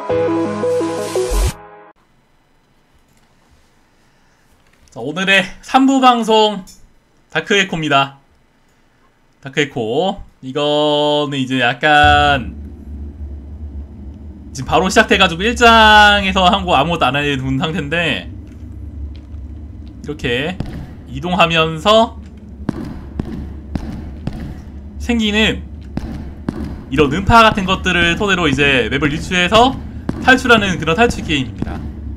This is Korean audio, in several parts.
자, 오늘의 3부 방송 다크에코입니다. 다크에코. 이거는 이제 약간 지금 바로 시작돼가지고 1장에서 한 거 아무것도 안 해둔 상태인데, 이렇게 이동하면서 생기는 이런 음파 같은 것들을 토대로 이제 맵을 유추해서 탈출하는 그런 탈출 게임입니다.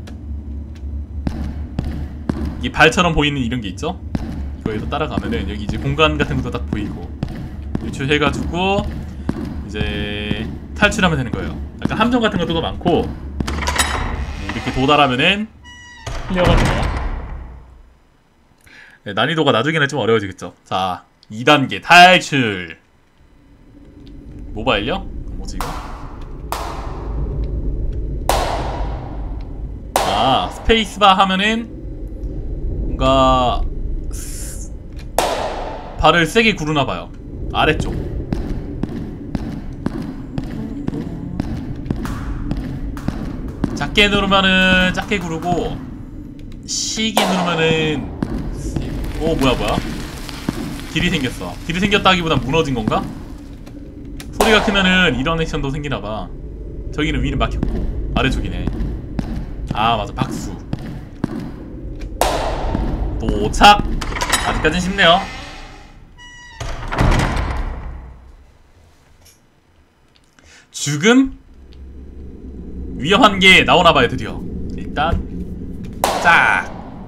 이 발처럼 보이는 이런 게 있죠? 이거에서 따라가면은 여기 이제 공간 같은 것도 딱 보이고, 유추해가지고 이제 탈출하면 되는 거예요. 약간 함정 같은 것도 많고, 이렇게 도달하면은 클리어가 돼요. 네, 난이도가 나중에는 좀 어려워지겠죠. 자, 2단계 탈출. 모바일요? 뭐지 이거? 아, 스페이스바 하면은 뭔가 발을 세게 구르나봐요. 아래쪽. 작게 누르면은 작게 구르고, 시게 누르면은 뭐야 길이 생겼어. 길이 생겼다기보단 무너진 건가? 소리가 크면은 이런 액션도 생기나봐. 저기는 위는 막혔고 아래쪽이네. 아 맞아, 박수. 도착! 아직까진 쉽네요. 죽음? 위험한 게 나오나봐요. 드디어 일단 짝!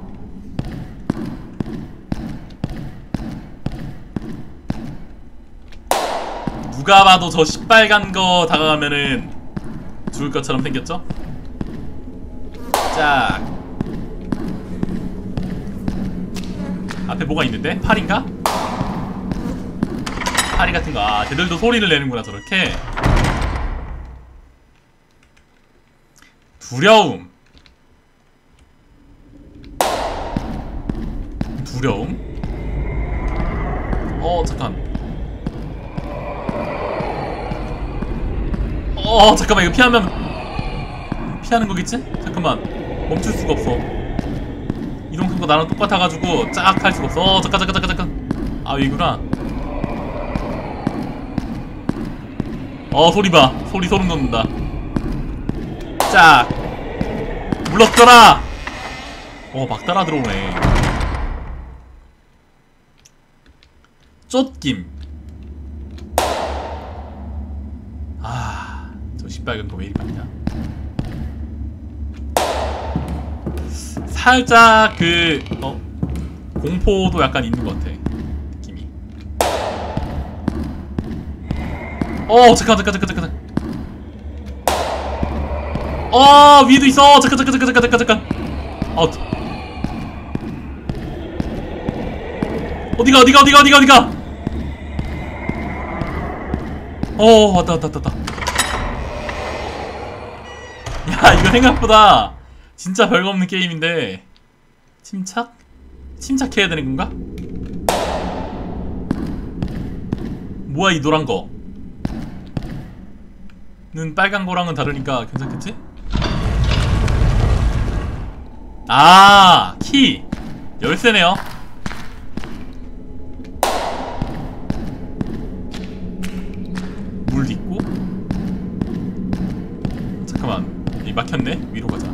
누가 봐도 저 시빨간 거 다가가면은 죽을 것처럼 생겼죠? 짝! 앞에 뭐가 있는데? 팔인가? 파리 같은 거. 아, 쟤들도 소리를 내는구나 저렇게. 두려움. 두려움? 잠깐. 잠깐만, 이거 피하는 거겠지? 잠깐만, 멈출 수가 없어. 이동 거 나랑 똑같아가지고 쫙 할 수가 없어. 잠깐. 아, 여기구나. 소리 봐. 소리 소름 돋는다. 쫙! 물러떠라! 막 따라 들어오네. 쫓김. 저 시빨간 거 왜 이리 많냐? 살짝 공포도 약간 있는 것 같아, 느낌이. 잠깐. 위에도 있어. 잠깐. 어디가? 왔다. 야, 이거 생각보다 진짜 별거 없는 게임인데. 침착해야 되는 건가? 뭐야 이 노란 거? 는 빨간 거랑은 다르니까 괜찮겠지? 아, 키! 열쇠네요. 물 있고. 잠깐만, 이 막혔네? 위로 가자.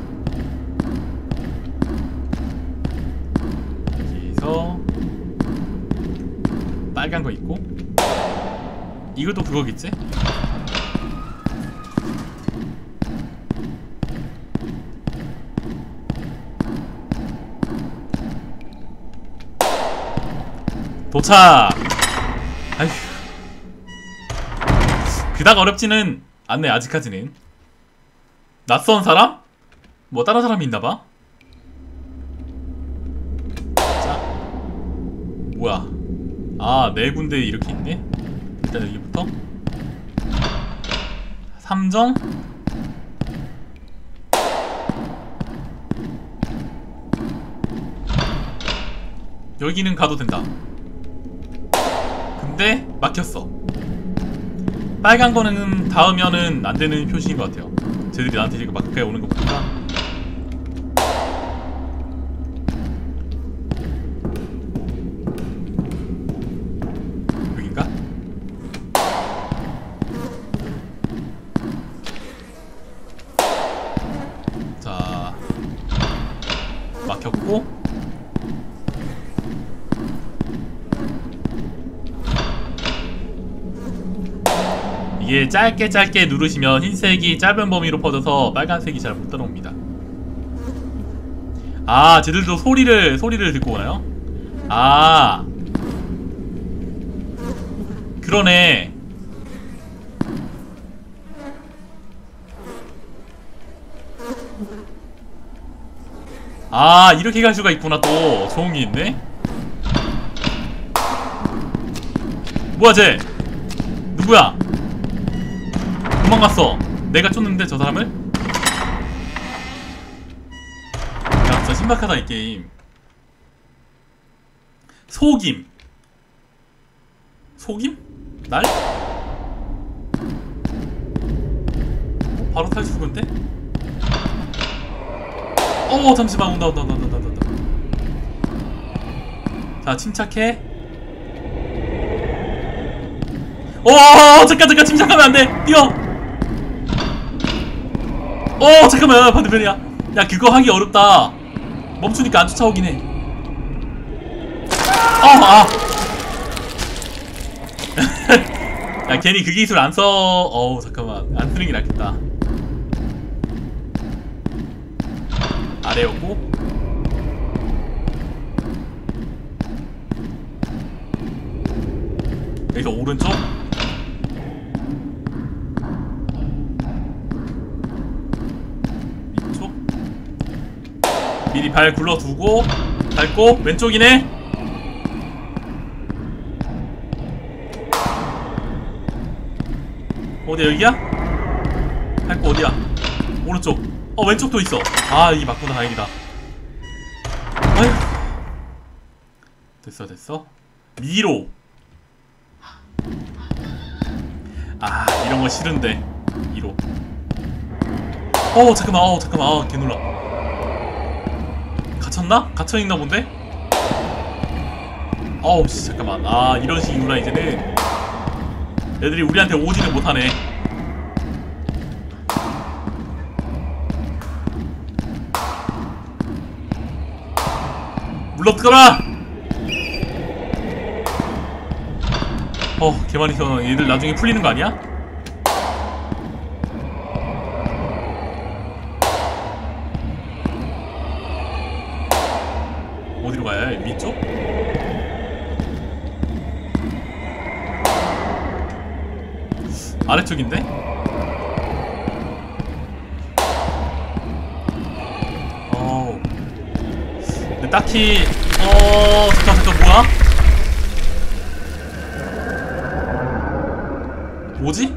여기서 빨간 거 있고. 이것도 그거겠지? 도착! 아휴. 그닥 어렵지는 않네, 아직까지는. 낯선 사람? 뭐 다른 사람이 있나봐? 자, 뭐야? 아, 네 군데 이렇게 있네? 일단 여기부터 삼정? 여기는 가도 된다. 근데 막혔어. 빨간 거는 닿으면은 안 되는 표시인 것 같아요. 쟤들이 나한테 지금 막 가까이 오는 거 보니까. 여긴가? 자, 막혔고. 이게 짧게 누르시면 흰색이 짧은 범위로 퍼져서 빨간색이 잘 못 따라옵니다. 아, 쟤들도 소리를 듣고 오나요? 아, 그러네. 아, 이렇게 갈 수가 있구나. 또 좋은 게 있네. 뭐야 쟤? 누구야? 도망갔어. 내가 쫓는데 저 사람을? 야, 진짜 신박하다 이 게임. 속임? 날? 바로 탈수 건데? 잠시만. 온다. 자, 침착해. 잠깐 침착하면 안돼. 뛰어. 잠깐만. 반대편이야. 야, 그거 하기 어렵다. 멈추니까 안 쫓아오긴 해. 야, 괜히 그 기술 안 써. 잠깐만. 안 쓰는 게 낫겠다. 아래였고. 여기서 오른쪽. 이쪽. 미리 발 굴러두고 밟고. 왼쪽이네. 어디야? 여기야? 밟고 어디야? 오른쪽. 왼쪽도 있어. 아, 이게 맞구나. 다행이다. 아휴. 됐어. 미로. 아, 이런거 싫은데. 미로. 잠깐만. 개놀라. 갇혔나? 갇혀있나 본데? 잠깐만. 아, 이런 식이구나. 이제는 애들이 우리한테 오지는 못하네. 물러들어라! 개많이 튀어나와. 얘들 나중에 풀리는 거 아니야? 어디로 가야 해? 위쪽? 아래쪽인데? 근데 딱히 잠깐 뭐야? 뭐지?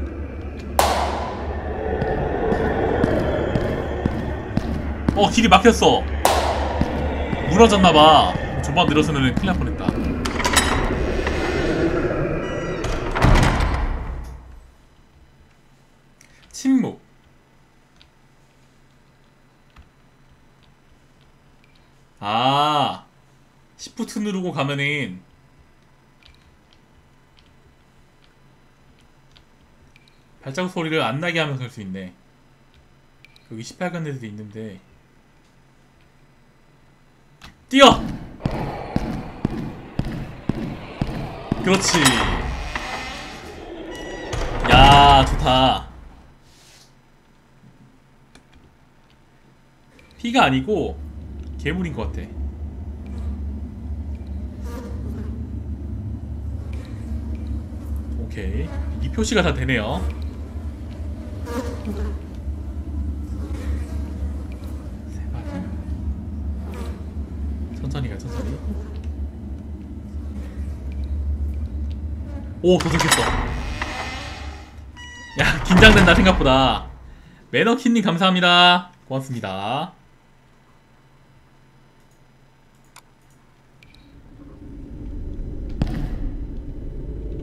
길이 막혔어. 무너졌나봐. 좀만 늘었으면 큰일 날 뻔했다. 침묵. 아, 시프트 누르고 가면은 발자국 소리를 안 나게 하면서 갈 수 있네. 여기 시뻘건 애들이 있는데. 뛰어! 그렇지. 야, 좋다. 피가 아니고 괴물인 것 같아. 오케이. 이 표시가 다 되네요. 천천히 가, 천천히. 오, 도착했어. 야, 긴장된다, 생각보다. 매너키님 감사합니다. 고맙습니다.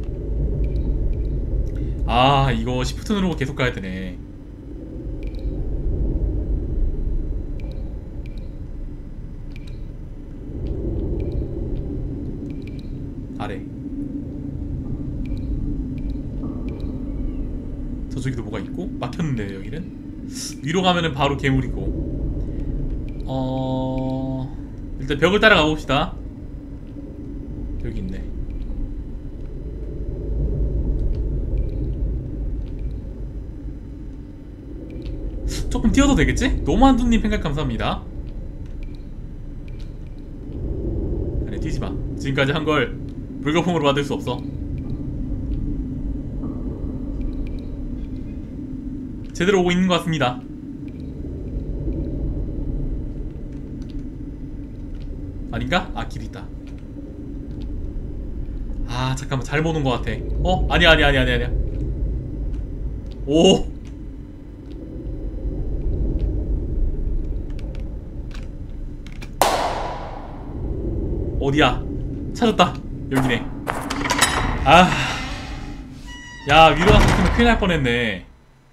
아, 이거 시프트 누르고 계속 가야 되네. 저쪽에도 뭐가 있고 막혔는데 여기는 위로 가면은 바로 괴물이고 일단 벽을 따라가 봅시다. 여기 있네. 조금 뛰어도 되겠지? 노만두님 팬가 감사합니다. 아니 뛰지마. 지금까지 한 걸 물거품으로 받을 수 없어. 제대로 오고 있는 것 같습니다. 아닌가? 아 길 있다. 아 잠깐만 잘못 온 것 같아. 아니야. 오 어디야? 찾았다. 여기네. 아, 야 위로 갔으면 큰일 날 뻔했네.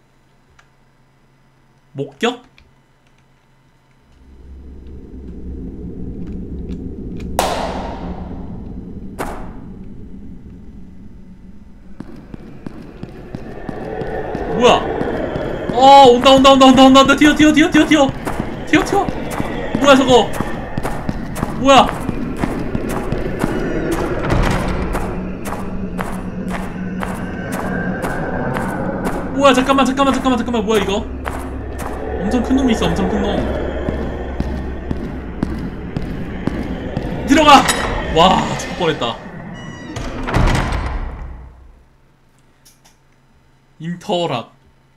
목격? 뭐야? 온다. 뛰어. 뭐야 저거? 뭐야? 뭐야 잠깐만 뭐야 이거? 엄청 큰 놈이 있어. 엄청 큰 놈. 들어가! 와 죽을 뻔했다. 인터락.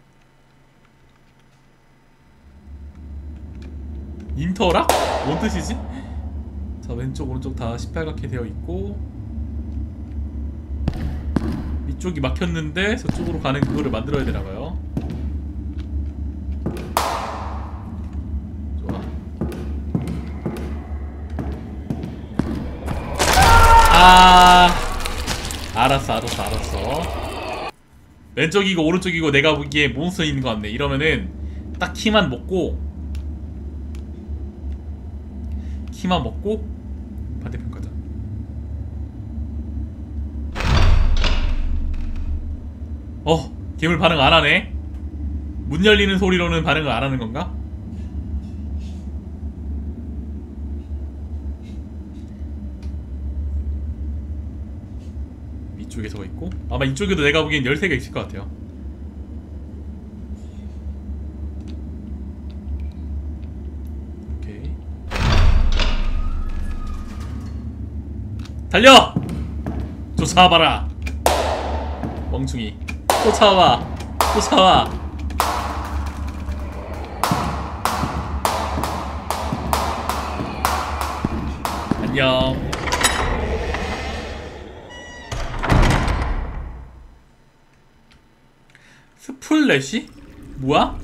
뭔 뜻이지? 자 왼쪽 오른쪽 다 시뻘겋게 되어 있고 이쪽이 막혔는데 저쪽으로 가는 그거를 만들어야 되나봐요. 좋아. 알았어. 왼쪽이고 오른쪽이고 내가 보기에 몬스터 있는 것 같네. 이러면은 딱 키만 먹고 반대편 가자. 괴물 반응 안 하네. 문 열리는 소리로는 반응을 안 하는 건가? 이쪽에 저거 있고 아마 이쪽에도 내가 보기엔 열쇠가 있을 것 같아요. 오케이. 달려! 쫓아와봐라 멍충이. 쫓아와. 안녕. 스플래시? 뭐야?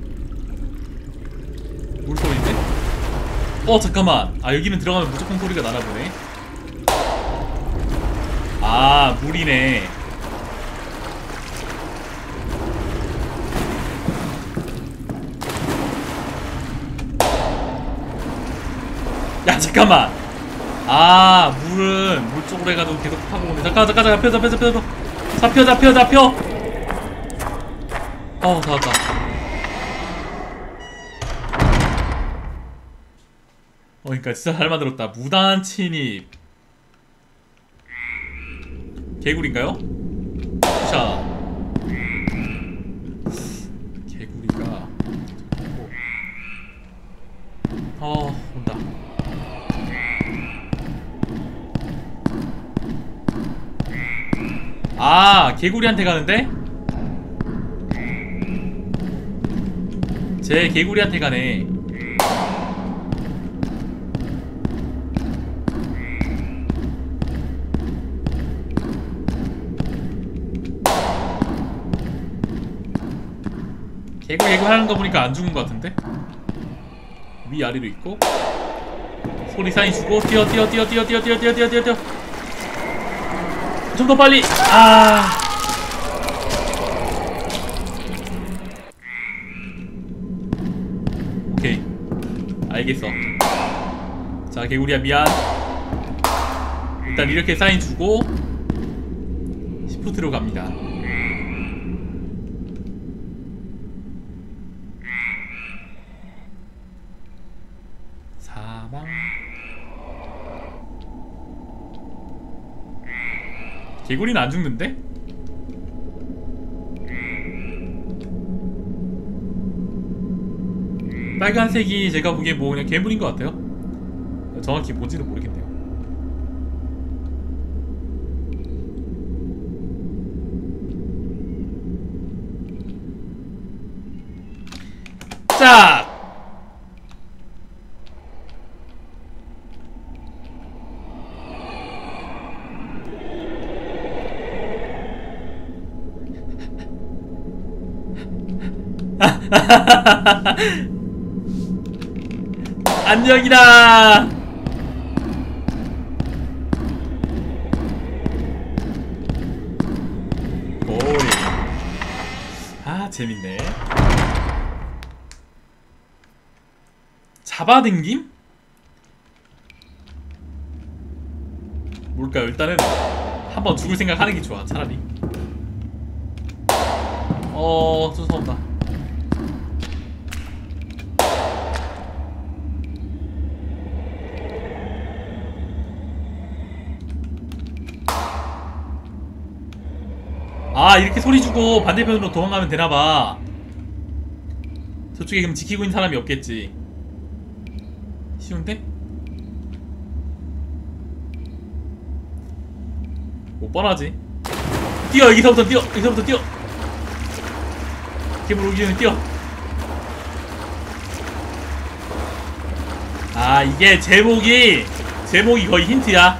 물소리인데? 잠깐만. 여기는 들어가면 무조건 소리가 나나보네. 물이네. 야 잠깐만. 물은 물 쪽으로 해가지고 계속 파고 오네. 잠깐 잡혀. 다 왔다. 그러니까 진짜 잘 만들었다. 무단 침입. 개구리인가요? 자 개구리가 온다. 개구리한테 가는데? 쟤 개구리한테 가네. 개구 하는 거 보니까 안 죽은 거 같은데? 위아래로 있고 소리 사인 주고 뛰어 좀 더 빨리. 오케이 알겠어. 자 개구리야 미안. 일단 이렇게 사인 주고 시프트로 갑니다. 개구리는 안 죽는데? 빨간색이 제가 보기엔 뭐 그냥 괴물인 것 같아요. 정확히 뭔지는 모르겠네요. 자! 안녕이다. 오이. 아, 재밌네. 잡아당김? 뭘까요? 일단은 한번 죽을 생각 하는 게 좋아, 차라리. 쫓아온다. 아, 이렇게 소리 주고 반대편으로 도망가면 되나봐. 저쪽에 그럼 지키고 있는 사람이 없겠지. 쉬운데? 뭐 뻔하지. 뛰어! 여기서부터 뛰어! 여기서부터 뛰어! 괴물 오기 전에 뛰어! 아, 이게 제목이 거의 힌트야.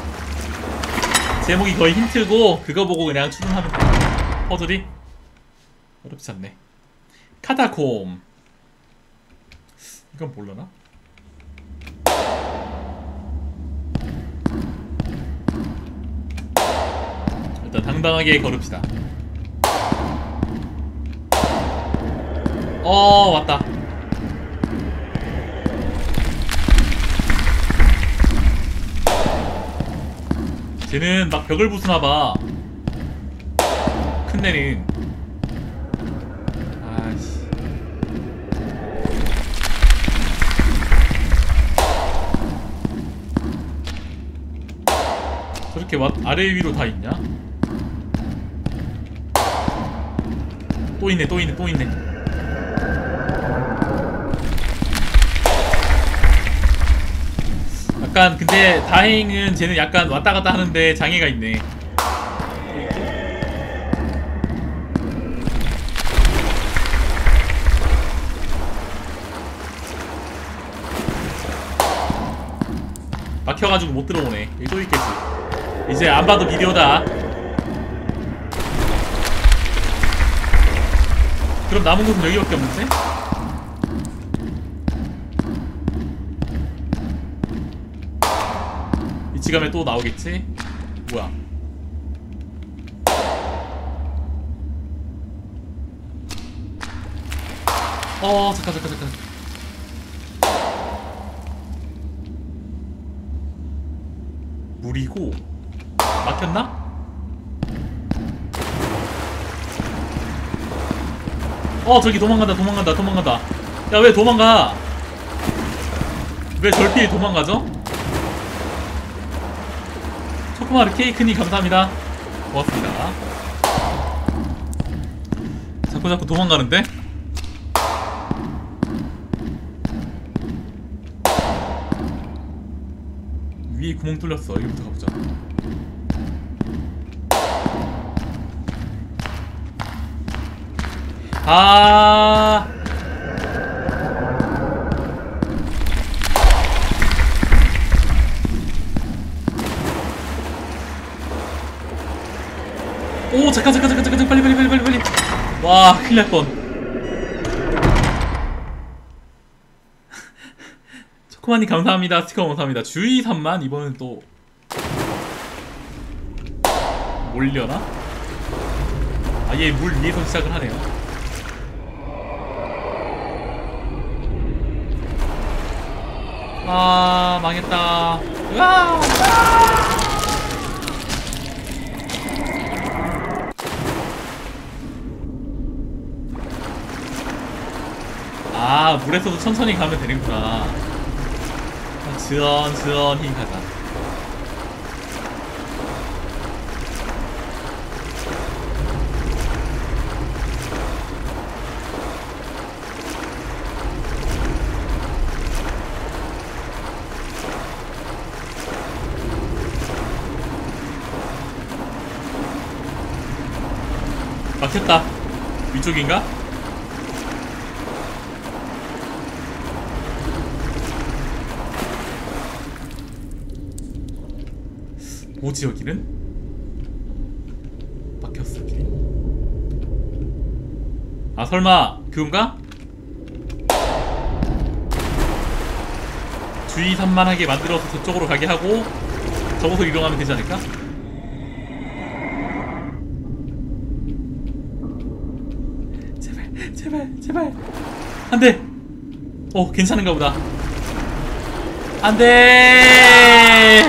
제목이 거의 힌트고 그거 보고 그냥 추론하면 돼. 퍼즐이 어렵지 않네. 카타콤. 이건 모르나? 일단 당당하게 걸읍시다. 왔다. 쟤는 막 벽을 부수나봐. 큰애는. 아이씨. 저렇게 아래 위로 다 있냐? 또 있네, 또 있네, 또 있네. 약간 근데 다행은 쟤는 약간 왔다갔다 하는데 장애가 있네. 막혀가지고 못 들어오네. 여기 또 있겠지. 이제 안 봐도 비디오다. 그럼 남은 곳은 여기밖에 없는데? 이치 가면 또 나오겠지? 뭐야? 잠깐. 물이고 막혔나? 저기 도망간다. 야, 왜 도망가? 왜 절필 도망가죠? 초코마르 케이크님 감사합니다. 고맙습니다. 자꾸 도망가는데? 위에 구멍 뚫렸어. 여기부터 가보자. 오, 잠깐 빨리. 와, 큰일 날 뻔. 초코마님 감사합니다. 스티커 감사합니다. 주의 산만 이번엔 또 몰려나? 아예 물 위에서 시작을 하네요. 망했다. 으아! 물에서도 천천히 가면 되는구나. 스언히 가자. 막혔다. 위쪽인가? 뭐지 여기는? 막혔어 길이. 아 설마 그건가? 주의 산만하게 만들어서 저쪽으로 가게 하고 저곳을 이동하면 되지 않을까? 제발 제발 제발 안돼. 괜찮은가 보다. 안돼.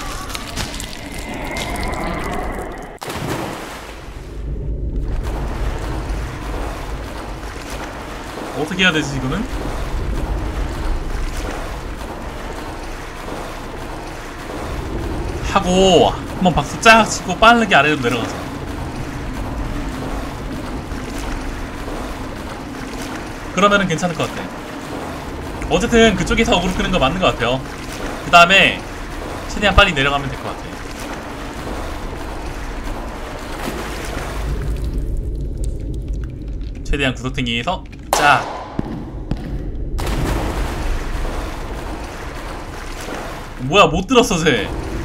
어떻게 해야 되지 이거는? 하고 한번 박수 쫙 치고 빠르게 아래로 내려가자. 그러면은 괜찮을 것 같아. 어쨌든 그쪽에서 어그로 끄는 거 맞는 것 같아요. 그 다음에 최대한 빨리 내려가면 될 것 같아. 최대한 구석탱이에서 쫙. 뭐야 못 들었어 쟤.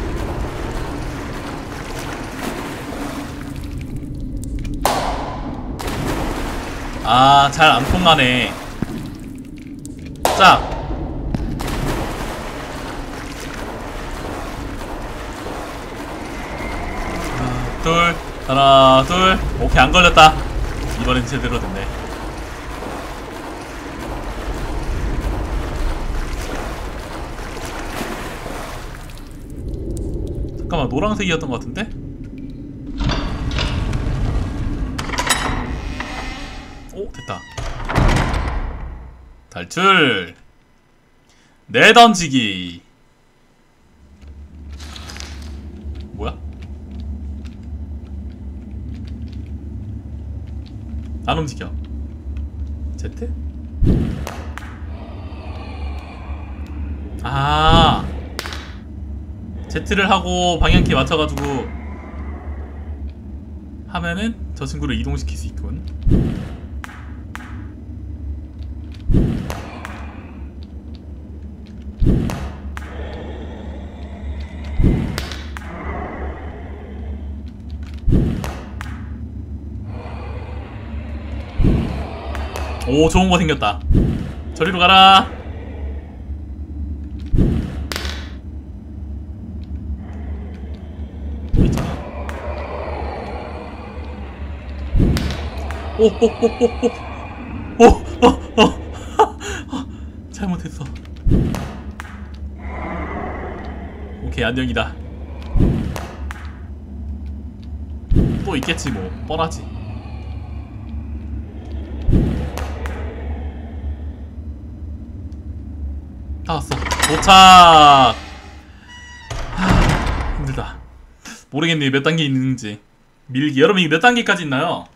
아 잘 안 통하네. 쫙. 둘 하나 둘. 오케이 안 걸렸다. 이번엔 제대로 됐네. 잠깐만 노란색이었던 것 같은데? 오 됐다. 탈출. 내던지기. 뭐야? 안 움직여. Z? 아 Z를 하고 방향키 맞춰가지고 하면은 저 친구를 이동시킬 수 있군. 오 좋은거 생겼다. 저리로 가라. 또 있잖아. 잘못했어. 오케이 안녕이다. 또 있겠지 뭐 뻔하지. 다 왔어. 도착. 힘들다. 모르겠네 몇 단계 있는지. 밀기. 여러분 이게 몇 단계까지 있나요?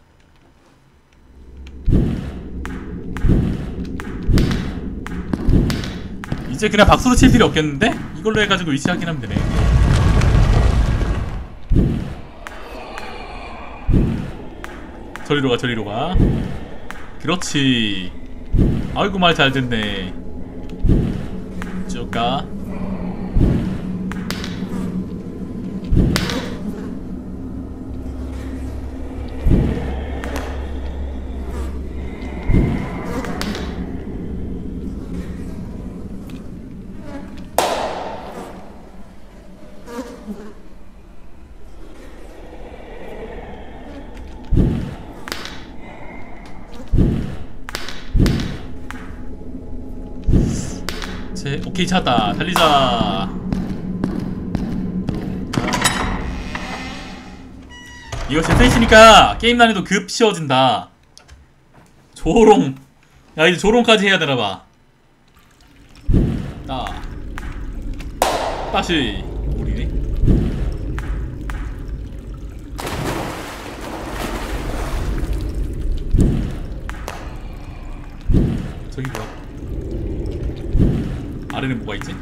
이제 그냥 박수로 칠 필요 없겠는데? 이걸로 해가지고 위치 확인하면 되네. 저리로 가 저리로 가. 그렇지. 아이고 말 잘 듣네. 쭉 가. 오케이 찾았다. 달리자. 이거 제트 있으니까 게임 난이도 급 쉬워진다. 조롱. 야 이제 조롱까지 해야 되나봐. 다시 우리네. 저기 뭐야? 아래는 뭐가 있지?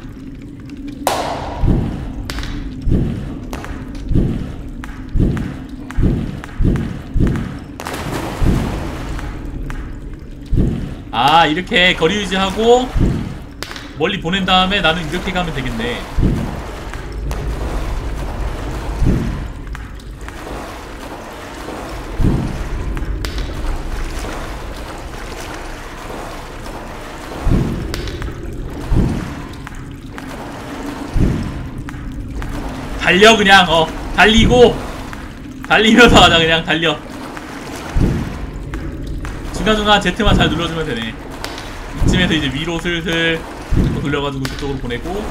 아, 이렇게 거리 유지하고 멀리 보낸 다음에 나는 이렇게 가면 되겠네. 달려 그냥. 달리면서 하자. 그냥 달려. 중간중간 Z만 잘 눌러주면 되네. 이쯤에서 이제 위로 슬슬 돌려가지고 저쪽으로 보내고.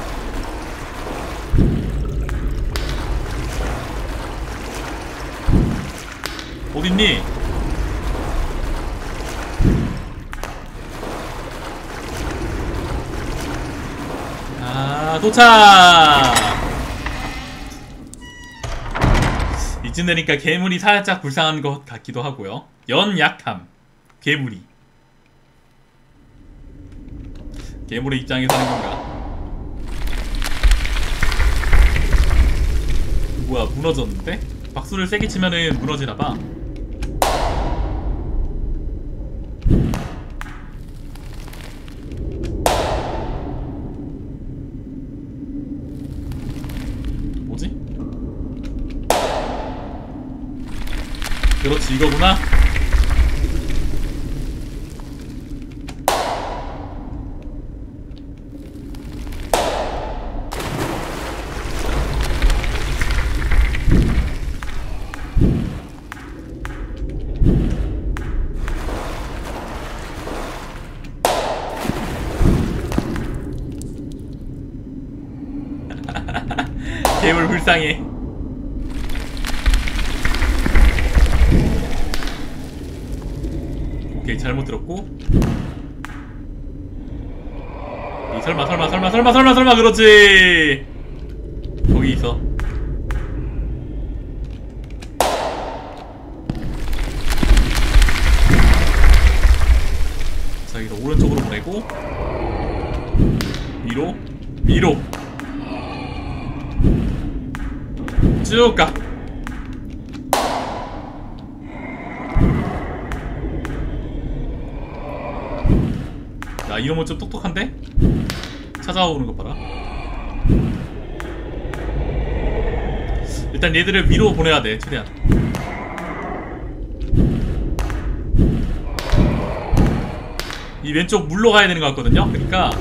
어딨니? 아, 도착! 이쯤 되니까 괴물이 살짝 불쌍한 것 같기도 하고요. 연약함. 괴물이. 괴물의 입장에서 하는 건가? 뭐야, 무너졌는데? 박수를 세게 치면은 무너지나봐. 뭐지? 그렇지, 이거구나. 괴물 불쌍해. 오케이, 잘못 들었고. 설마 그렇지. 거기 있어. 자, 여기서 오른쪽으로 보내고 위로 쭉 가. 야, 이러면 좀 똑똑한데? 찾아오는 것 봐라. 일단 얘들을 위로 보내야 돼, 최대한. 이 왼쪽 물로 가야 되는 것 같거든요? 그러니까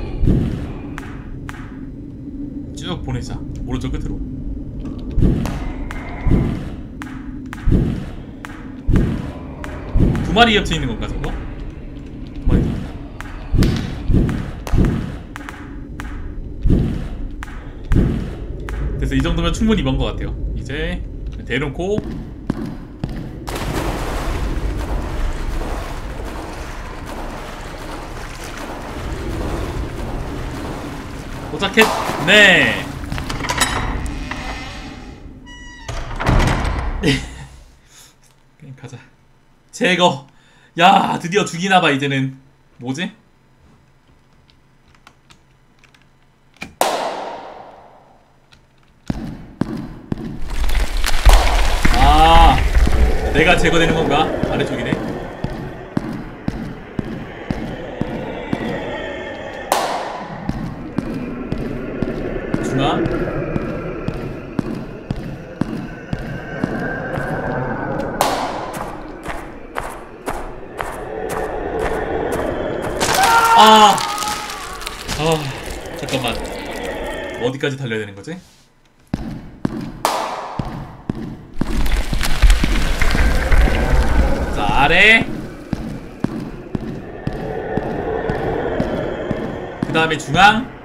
쭉 보내자. 오른쪽 끝으로. 두 마리 겹쳐 있는 건가, 저거? 두 마리 더. 그래서 이 정도면 충분히 먼 것 같아요. 이제 대놓고 도착했네. 그냥 가자. 제거. 야, 드디어 죽이나봐. 이제는 뭐지? 아, 내가 제거되는 건가? 아래쪽이네. 중앙. 잠깐만. 어디까지 달려야 되는 거지? 자, 아래. 그 다음에 중앙.